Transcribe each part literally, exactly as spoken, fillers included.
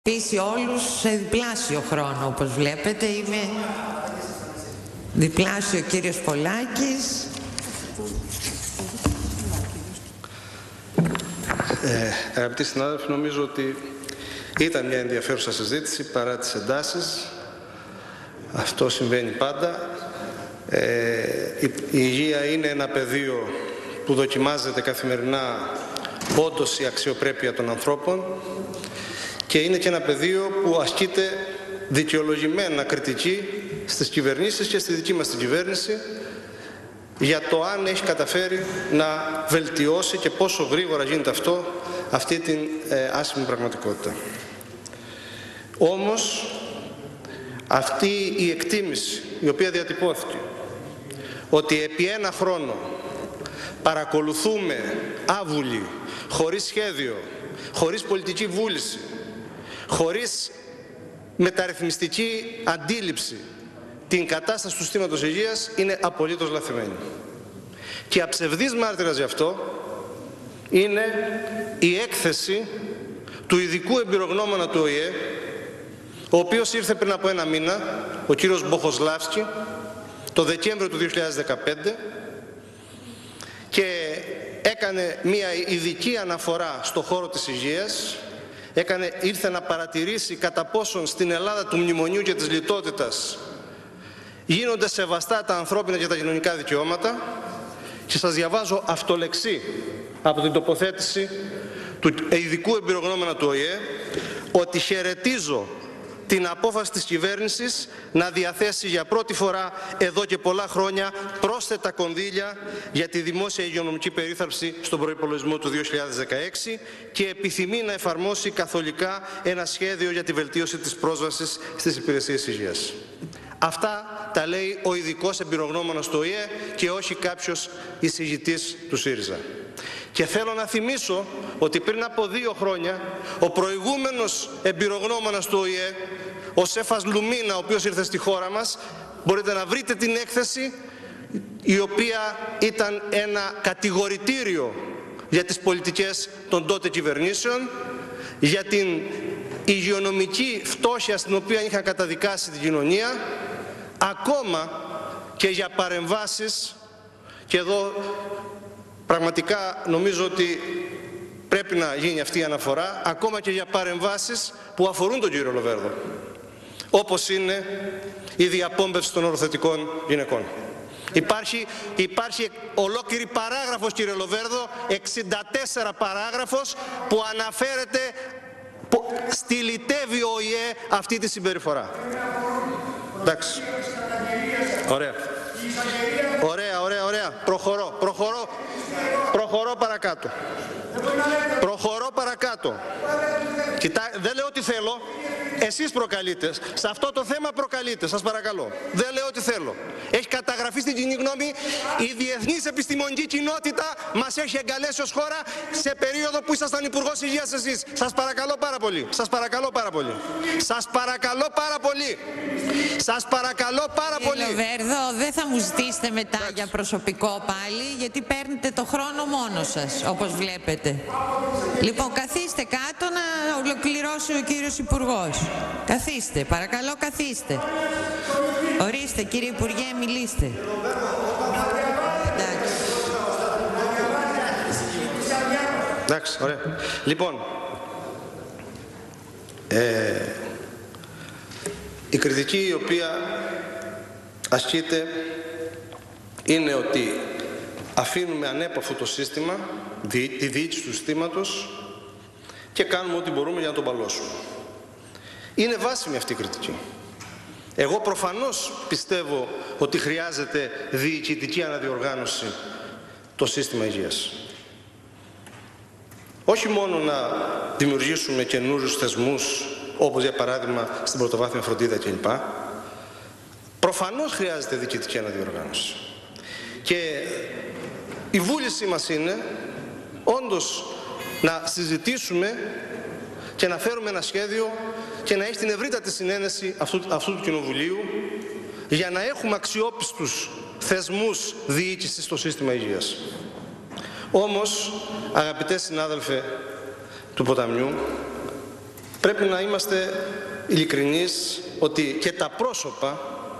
Πείσει όλους σε διπλάσιο χρόνο, όπως βλέπετε. Είμαι διπλάσιο ο κύριος Πολάκης. Ε, αγαπητοί συνάδελφοι, νομίζω ότι ήταν μια ενδιαφέρουσα συζήτηση παρά τις εντάσεις. Αυτό συμβαίνει πάντα. Ε, η, η υγεία είναι ένα πεδίο που δοκιμάζεται καθημερινά όντως η αξιοπρέπεια των ανθρώπων και είναι και ένα πεδίο που ασκείται δικαιολογημένα κριτική στις κυβερνήσεις και στη δική μας την κυβέρνηση για το αν έχει καταφέρει να βελτιώσει και πόσο γρήγορα γίνεται αυτό, αυτή την ε, άσχημη πραγματικότητα. Όμως, αυτή η εκτίμηση η οποία διατυπώθηκε ότι επί ένα χρόνο παρακολουθούμε άβουλοι, χωρίς σχέδιο, χωρίς πολιτική βούληση, χωρίς μεταρρυθμιστική αντίληψη την κατάσταση του συστήματος υγείας είναι απολύτως λαθημένη. Και αψευδής μάρτυρας γι' αυτό είναι η έκθεση του ειδικού εμπειρογνώμονα του Ο Η Ε, ο οποίος ήρθε πριν από ένα μήνα, ο κύριος Μποχοσλάβσκι, το Δεκέμβριο του δύο χιλιάδες δεκαπέντε και έκανε μια ειδική αναφορά στο χώρο της υγείας. Έκανε, ήρθε να παρατηρήσει κατά πόσον στην Ελλάδα του μνημονίου και της λιτότητας γίνονται σεβαστά τα ανθρώπινα και τα κοινωνικά δικαιώματα και σας διαβάζω αυτολεξί από την τοποθέτηση του ειδικού εμπειρογνώμονα του Ο Η Ε ότι χαιρετίζω την απόφαση της κυβέρνησης να διαθέσει για πρώτη φορά εδώ και πολλά χρόνια πρόσθετα κονδύλια για τη δημόσια υγειονομική περίθαλψη στον προϋπολογισμό του δύο χιλιάδες δεκαέξι και επιθυμεί να εφαρμόσει καθολικά ένα σχέδιο για τη βελτίωση της πρόσβασης στις υπηρεσίες υγείας. Αυτά τα λέει ο ειδικός εμπειρογνώμονας του Ο Η Ε και όχι κάποιος εισηγητής του ΣΥΡΙΖΑ. Και θέλω να θυμίσω ότι πριν από δύο χρόνια ο προηγούμενος εμπειρογνώμονας του Ο Η Ε, ο Σέφας Λουμίνα, ο οποίος ήρθε στη χώρα μας, μπορείτε να βρείτε την έκθεση, η οποία ήταν ένα κατηγορητήριο για τις πολιτικές των τότε κυβερνήσεων, για την υγειονομική φτώχεια στην οποία είχαν καταδικάσει την κοινωνία, ακόμα και για παρεμβάσεις, και εδώ πραγματικά νομίζω ότι πρέπει να γίνει αυτή η αναφορά, ακόμα και για παρεμβάσεις που αφορούν τον κύριο Λοβέρδο, όπως είναι η διαπόμπευση των οροθετικών γυναικών. Υπάρχει, υπάρχει ολόκληρη παράγραφος, κύριε Λοβέρδο, εξήντα τέσσερα παράγραφος, που αναφέρεται, που στυλιτεύει ο Ο Η Ε αυτή τη συμπεριφορά. Εντάξει. Ωραία. Ωραία, ωραία, ωραία. Προχωρώ, προχωρώ. Προχωρώ παρακάτω. Προχωρώ παρακάτω. Κοιτά, δεν λέω τι θέλω. Εσείς προκαλείτε. Σε αυτό το θέμα προκαλείτε. Σας παρακαλώ. Δεν λέω τι θέλω. Έχει καταγραφεί στην κοινή γνώμη. Η διεθνής επιστημονική κοινότητα μας έχει εγκαλέσει ως χώρα σε περίοδο που ήσασταν Υπουργός Υγείας εσείς. Σας παρακαλώ πάρα πολύ. Σας παρακαλώ πάρα πολύ. Σας παρακαλώ πάρα πολύ. Σας παρακαλώ πάρα πολύ. Κύριε Λοβέρδο, δεν θα μου ζητήσετε μετά Εντάξει. για προσωπικό πάλι, γιατί παίρνετε το χρόνο μόνος σας, όπως βλέπετε. Λοιπόν, καθίστε κάτω να ολοκληρώσει ο κύριος Υπουργός. Καθίστε, παρακαλώ, καθίστε. Ορίστε, κύριε Υπουργέ, μιλήστε. Εντάξει. Εντάξει, ωραία. Λοιπόν, ε, η κριτική η οποία ασκείται είναι ότι αφήνουμε ανέπαφο το σύστημα, τη διοίκηση του συστήματος, και κάνουμε ό,τι μπορούμε για να τον παλώσουμε. Είναι βάσιμη αυτή η κριτική. Εγώ προφανώς πιστεύω ότι χρειάζεται διοικητική αναδιοργάνωση το σύστημα υγείας. Όχι μόνο να δημιουργήσουμε καινούριους θεσμούς, όπως για παράδειγμα στην πρωτοβάθμια φροντίδα κλπ. Προφανώς χρειάζεται διοικητική αναδιοργάνωση. Και η βούλησή μας είναι όντως να συζητήσουμε και να φέρουμε ένα σχέδιο και να έχει την ευρύτατη συνένεση αυτού, αυτού του Κοινοβουλίου για να έχουμε αξιόπιστους θεσμούς διοίκησης στο σύστημα υγείας. Όμως, αγαπητέ συνάδελφε του Ποταμιού, Πρέπει να είμαστε ειλικρινείς ότι και τα πρόσωπα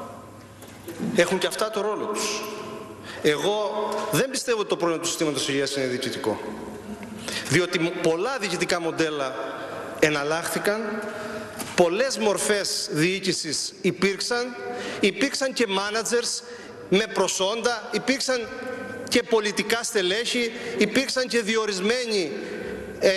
έχουν και αυτά το ρόλο τους. Εγώ δεν πιστεύω ότι το πρόβλημα του συστήματος υγείας είναι διοικητικό. Διότι πολλά διοικητικά μοντέλα εναλλάχθηκαν, πολλές μορφές διοίκησης υπήρξαν, υπήρξαν και managers με προσόντα, υπήρξαν και πολιτικά στελέχη, υπήρξαν και διορισμένοι ε,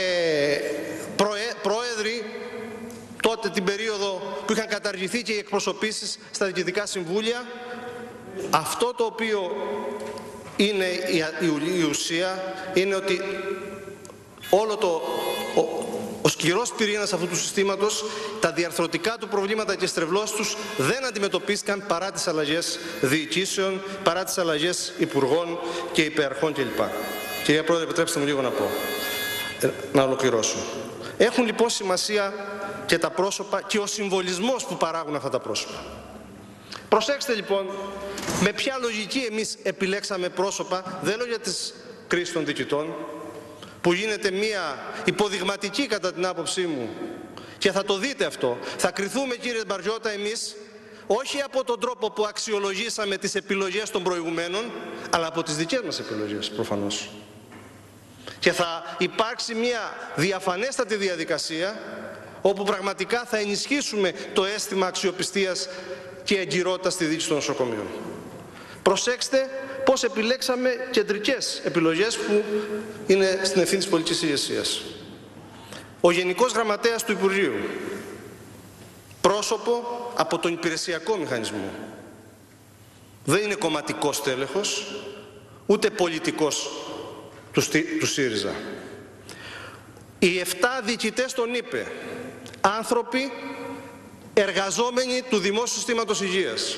πρόεδροι τότε την περίοδο που είχαν καταργηθεί και οι εκπροσωπήσεις στα διοικητικά συμβούλια. Αυτό το οποίο είναι η ουσία είναι ότι όλο το, ο, ο σκληρός πυρήνας αυτού του συστήματος, τα διαρθρωτικά του προβλήματα και στρεβλώσεις τους δεν αντιμετωπίστηκαν παρά τις αλλαγές διοικήσεων, παρά τις αλλαγές υπουργών και υπεραρχών κλπ. Κυρία Πρόεδρε, επιτρέψτε μου λίγο να πω, να ολοκληρώσω. Έχουν λοιπόν σημασία και τα πρόσωπα και ο συμβολισμός που παράγουν αυτά τα πρόσωπα. Προσέξτε λοιπόν με ποια λογική εμείς επιλέξαμε πρόσωπα, δεν λέω για τις κρίσεις των διοικητών, που γίνεται μια υποδειγματική κατά την άποψή μου, και θα το δείτε αυτό. Θα κριθούμε, κύριε Μπαριώτα, εμείς όχι από τον τρόπο που αξιολογήσαμε τις επιλογές των προηγουμένων, αλλά από τις δικές μας επιλογές προφανώς. Και θα υπάρξει μια διαφανέστατη διαδικασία όπου πραγματικά θα ενισχύσουμε το αίσθημα αξιοπιστίας και εγκυρότητας στη διοίκηση των νοσοκομείων. Προσέξτε πώς επιλέξαμε κεντρικές επιλογές που είναι στην ευθύνη της πολιτικής ηγεσίας. Ο Γενικός Γραμματέας του Υπουργείου, πρόσωπο από τον υπηρεσιακό μηχανισμό. Δεν είναι κομματικός τέλεχος, ούτε πολιτικός του, του ΣΥΡΙΖΑ. Οι εφτά διοικητές τον είπε, άνθρωποι εργαζόμενοι του Δημόσιου Συστήματος Υγείας.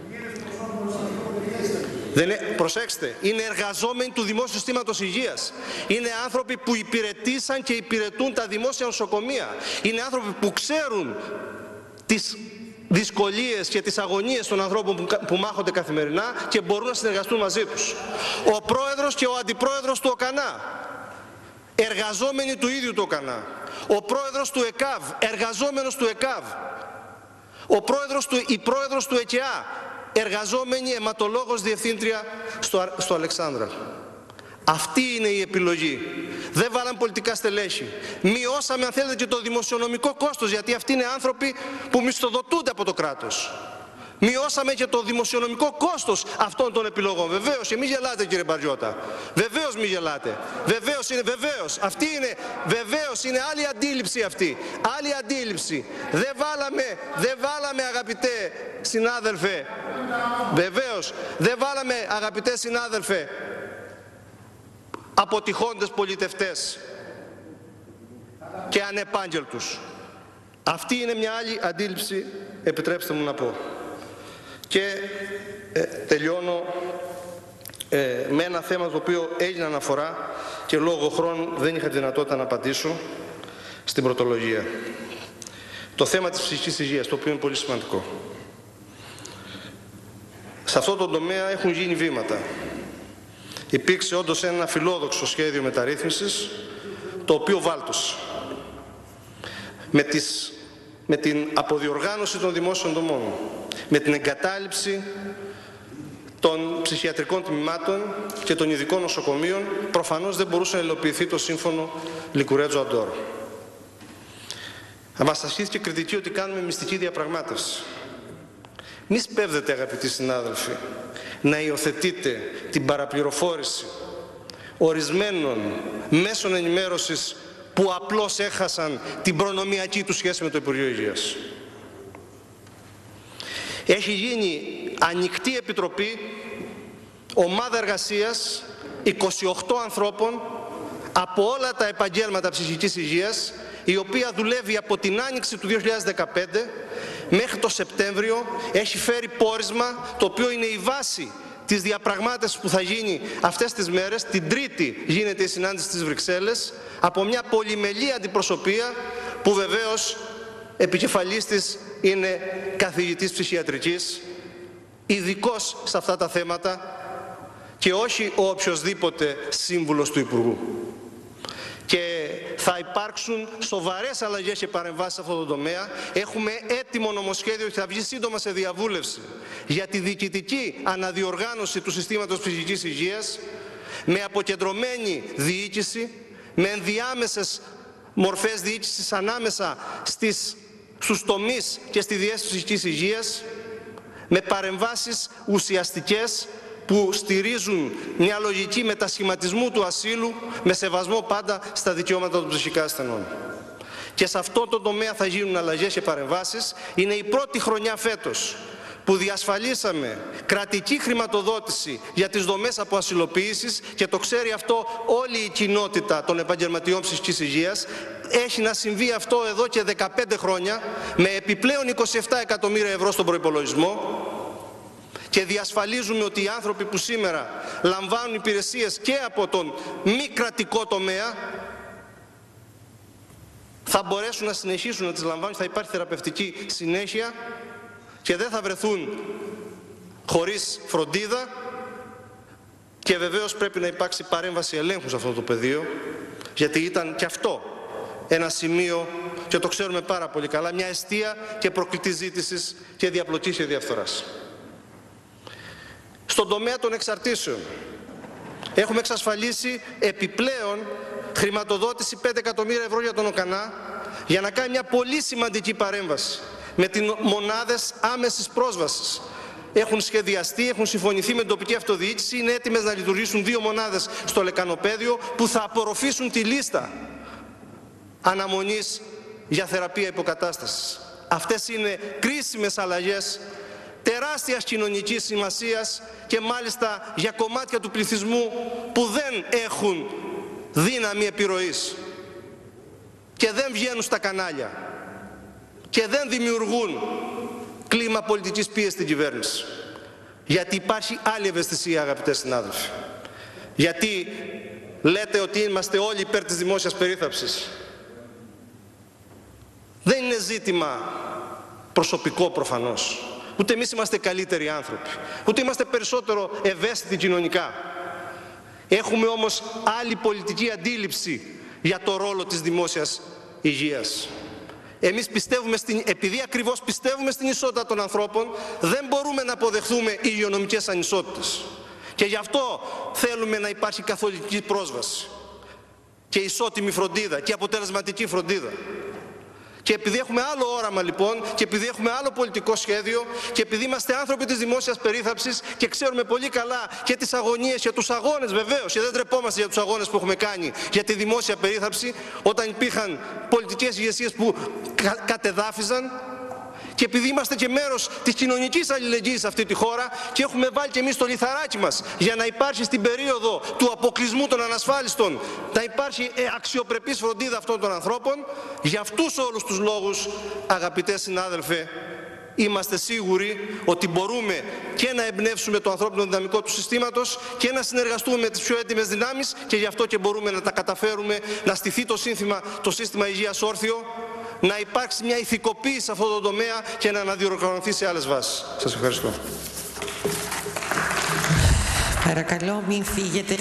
Δεν είναι, προσέξτε, είναι εργαζόμενοι του Δημόσιου Συστήματος Υγείας. Είναι άνθρωποι που υπηρετήσαν και υπηρετούν τα δημόσια νοσοκομεία. Είναι άνθρωποι που ξέρουν τις δυσκολίες και τις αγωνίες των ανθρώπων που, που μάχονται καθημερινά και μπορούν να συνεργαστούν μαζί τους. Ο πρόεδρος και ο αντιπρόεδρος του ΟΚΑΝΑ, εργαζόμενοι του ίδιου του ΟΚΑΝΑ. Ο πρόεδρος του ΕΚΑΒ, εργαζόμενος του ΕΚΑΒ. Ο πρόεδρος του, η πρόεδρος του ΕΚΕΑ, εργαζόμενη αιματολόγος διευθύντρια στο, στο Αλεξάνδρα. Αυτή είναι η επιλογή. Δεν βάλαμε πολιτικά στελέχη. Μειώσαμε, αν θέλετε, και το δημοσιονομικό κόστος, γιατί αυτοί είναι άνθρωποι που μισθοδοτούνται από το κράτος. Μειώσαμε και το δημοσιονομικό κόστος αυτών των επιλογών. Βεβαίως, μη γελάτε, κύριε Μπαριώτα. Βεβαίως μη γελάτε. Βεβαίως είναι, βεβαίως. Αυτή είναι, βεβαίως είναι άλλη αντίληψη αυτή. Άλλη αντίληψη. Δεν βάλαμε, δεν βάλαμε, αγαπητέ συνάδελφε, βεβαίως, δεν βάλαμε, αγαπητέ συνάδελφε, αποτυχώντες πολιτευτές και ανεπάγγελτους. Αυτή είναι μια άλλη αντίληψη, επιτρέψτε μου να πω. Και ε, τελειώνω ε, με ένα θέμα το οποίο έγινε αναφορά και λόγω χρόνου δεν είχα δυνατότητα να απαντήσω στην πρωτολογία. Το θέμα της ψυχικής υγείας, το οποίο είναι πολύ σημαντικό. Σε αυτό το τομέα έχουν γίνει βήματα. Υπήρξε όντως ένα φιλόδοξο σχέδιο μεταρρύθμισης, το οποίο βάλτωσε. Με, τις, με την αποδιοργάνωση των δημόσιων δομών, με την εγκατάλειψη των ψυχιατρικών τμήματων και των ειδικών νοσοκομείων, προφανώς δεν μπορούσε να υλοποιηθεί το σύμφωνο Λικουρέτζο-Αντόρ. Μας ασκήθηκε κριτική ότι κάνουμε μυστική διαπραγμάτευση. Μη σπέβδετε, αγαπητοί συνάδελφοι, να υιοθετείτε την παραπληροφόρηση ορισμένων μέσων ενημέρωσης που απλώς έχασαν την προνομιακή του σχέση με το Υπουργείο Υγείας. Έχει γίνει ανοιχτή επιτροπή, ομάδα εργασίας είκοσι οκτώ ανθρώπων από όλα τα επαγγέλματα ψυχικής υγείας, η οποία δουλεύει από την άνοιξη του δύο χιλιάδες δεκαπέντε μέχρι το Σεπτέμβριο. Έχει φέρει πόρισμα το οποίο είναι η βάση της διαπραγμάτευσης που θα γίνει αυτές τις μέρες. Την Τρίτη γίνεται η συνάντηση στις Βρυξέλλες από μια πολυμελή αντιπροσωπεία που βεβαίως επικεφαλής της είναι καθηγητής ψυχιατρικής, ειδικός σε αυτά τα θέματα και όχι ο οποιοσδήποτε σύμβουλος του Υπουργού. Και θα υπάρξουν σοβαρές αλλαγές και παρεμβάσεις σε αυτό το τομέα. Έχουμε έτοιμο νομοσχέδιο και θα βγει σύντομα σε διαβούλευση για τη διοικητική αναδιοργάνωση του συστήματος ψυχικής υγείας, με αποκεντρωμένη διοίκηση, με ενδιάμεσες μορφές διοίκησης ανάμεσα στις, στους τομείς και στη διεύθυνση ψυχικής υγείας, με παρεμβάσεις ουσιαστικές που στηρίζουν μια λογική μετασχηματισμού του ασύλου, με σεβασμό πάντα στα δικαιώματα των ψυχικά ασθενών. Και σε αυτό το τομέα θα γίνουν αλλαγές και παρεμβάσεις. Είναι η πρώτη χρονιά φέτος που διασφαλίσαμε κρατική χρηματοδότηση για τις δομές αποασυλοποίησης, και το ξέρει αυτό όλη η κοινότητα των επαγγελματιών ψυχικής υγείας. Έχει να συμβεί αυτό εδώ και δεκαπέντε χρόνια, με επιπλέον είκοσι επτά εκατομμύρια ευρώ στον προϋπολογισμό, και διασφαλίζουμε ότι οι άνθρωποι που σήμερα λαμβάνουν υπηρεσίες και από τον μη κρατικό τομέα θα μπορέσουν να συνεχίσουν να τις λαμβάνουν, θα υπάρχει θεραπευτική συνέχεια και δεν θα βρεθούν χωρίς φροντίδα. Και βεβαίως πρέπει να υπάρξει παρέμβαση ελέγχου σε αυτό το πεδίο, γιατί ήταν και αυτό ένα σημείο, και το ξέρουμε πάρα πολύ καλά, μια εστία και προκλητή ζήτησης και διαπλοκής και διαφθοράς. Στον τομέα των εξαρτήσεων έχουμε εξασφαλίσει επιπλέον χρηματοδότηση πέντε εκατομμύρια ευρώ για τον ΟΚΑΝΑ, για να κάνει μια πολύ σημαντική παρέμβαση με τις μονάδες άμεσης πρόσβασης. Έχουν σχεδιαστεί, έχουν συμφωνηθεί με την τοπική αυτοδιοίκηση, είναι έτοιμες να λειτουργήσουν δύο μονάδες στο Λεκανοπέδιο που θα απορροφήσουν τη λίστα αναμονής για θεραπεία υποκατάστασης. Αυτές είναι κρίσιμες αλλαγές τεράστιας κοινωνικής σημασίας, και μάλιστα για κομμάτια του πληθυσμού που δεν έχουν δύναμη επιρροής και δεν βγαίνουν στα κανάλια και δεν δημιουργούν κλίμα πολιτικής πίεσης στην κυβέρνηση. Γιατί υπάρχει άλλη ευαισθησία, αγαπητές συνάδελφοι. Γιατί λέτε ότι είμαστε όλοι υπέρ της δημόσιας περίθαλψης. Δεν είναι ζήτημα προσωπικό προφανώς. Ούτε εμείς είμαστε καλύτεροι άνθρωποι, ούτε είμαστε περισσότερο ευαίσθητοι κοινωνικά. Έχουμε όμως άλλη πολιτική αντίληψη για το ρόλο της δημόσιας υγείας. Εμείς πιστεύουμε, στην, επειδή ακριβώς πιστεύουμε στην ισότητα των ανθρώπων, δεν μπορούμε να αποδεχθούμε υγειονομικές ανισότητες. Και γι' αυτό θέλουμε να υπάρχει καθολική πρόσβαση και ισότιμη φροντίδα και αποτελεσματική φροντίδα. Και επειδή έχουμε άλλο όραμα λοιπόν, και επειδή έχουμε άλλο πολιτικό σχέδιο, και επειδή είμαστε άνθρωποι της δημόσιας περίθαλψης και ξέρουμε πολύ καλά και τις αγωνίες και τους αγώνες βεβαίως, και δεν τρεπόμαστε για τους αγώνες που έχουμε κάνει για τη δημόσια περίθαλψη, όταν υπήρχαν πολιτικές ηγεσίες που κα κατεδάφιζαν, και επειδή είμαστε και μέρος της κοινωνικής αλληλεγγύης σε αυτή τη χώρα και έχουμε βάλει και εμείς το λιθαράκι μας για να υπάρχει στην περίοδο του αποκλεισμού των ανασφάλιστων, να υπάρχει αξιοπρεπής φροντίδα αυτών των ανθρώπων, για αυτούς όλους τους λόγους, αγαπητέ συνάδελφε, είμαστε σίγουροι ότι μπορούμε και να εμπνεύσουμε το ανθρώπινο δυναμικό του συστήματος και να συνεργαστούμε με τις πιο έτοιμες δυνάμεις, και γι' αυτό και μπορούμε να τα καταφέρουμε, να στηθεί το, σύνθημα, το σύστημα υγείας όρθιο, να υπάρξει μια ηθικοποίηση σε αυτό το τομέα και να αναδιοργανωθεί σε άλλες βάσεις. Σας ευχαριστώ. Παρακαλώ, μην φύγετε.